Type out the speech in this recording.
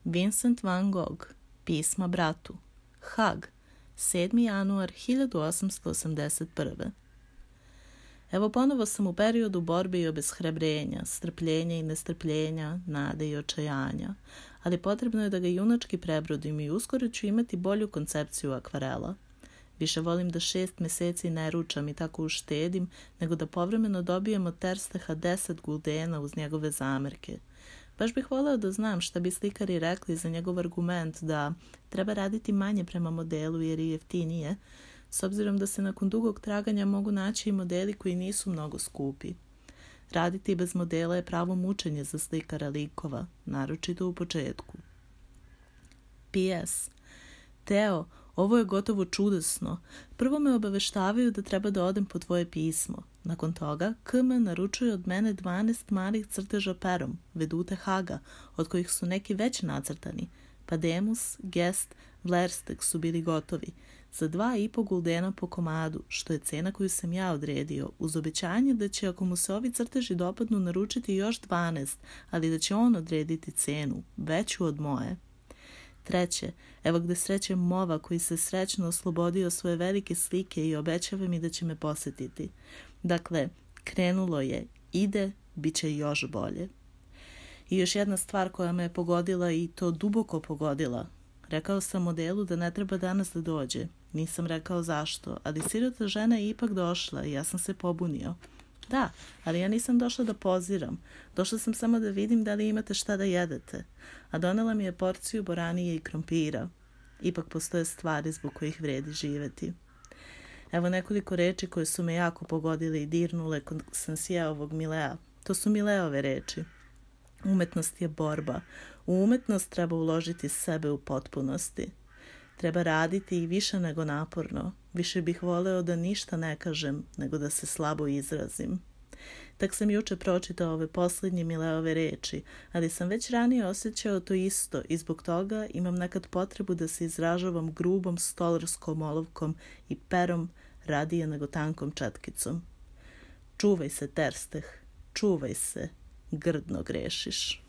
Vincent van Gogh, Pisma bratu, Hag, 7. januar 1881. Evo ponovo sam u periodu borbe i obeshrabrenja, strpljenja i nestrpljenja, nade i očajanja, ali potrebno je da ga junački prebrodim i uskoro ću imati bolju koncepciju akvarela. Više volim da 6 meseci ne ručam i tako uštedim, nego da povremeno dobijem od Tersteha 10 guldena uz njegove zamerke. Baš bih voleo da znam šta bi slikari rekli za njegov argument da treba raditi manje prema modelu jer je jeftinije, s obzirom da se nakon dugog traganja mogu naći i modeli koji nisu mnogo skupi. Raditi bez modela je pravo mučenje za slikara likova, naročito u početku. P.S. Teo, ovo je gotovo čudesno. Prvo me obaveštavaju da treba da odem po tvoje pismo. Nakon toga, KM naručuje od mene 12 malih crteža perom, vedute Haga, od kojih su neki već nacrtani. Pademus, Gest, Vlerstek su bili gotovi, za 2,5 guldena po komadu, što je cena koju sam ja odredio, uz obećanje da će, ako mu se ovi crteži dopadnu, naručiti još 12, ali da će on odrediti cenu, veću od moje. Treće, evo gde srećem mova koji se srećno oslobodio svoje velike slike i obećava mi da će me posjetiti. Dakle, krenulo je, ide, bit će još bolje. I još jedna stvar koja me je pogodila i to duboko pogodila. Rekao sam modelu da ne treba danas da dođe. Nisam rekao zašto, ali sirota žena je ipak došla i ja sam se pobunio. Da, ali ja nisam došla da poziram. Došla sam samo da vidim da li imate šta da jedete. A donela mi je porciju boranije i krompira. Ipak postoje stvari zbog kojih vredi živeti. Evo nekoliko reči koje su me jako pogodile i dirnule kod sam sjeo ovog Milea. To su Mileove reči. Umetnost je borba. U umetnost treba uložiti sebe u potpunosti. Treba raditi i više nego naporno. Više bih voleo da ništa ne kažem, nego da se slabo izrazim. Tak sam juče pročitao ove posljednje Mileove reči, ali sam već ranije osjećao to isto i zbog toga imam nekad potrebu da se izražavam grubom stolarskom olovkom i perom radije nego tankom četkicom. Čuvaj se, Tersteh, čuvaj se, grdno grešiš.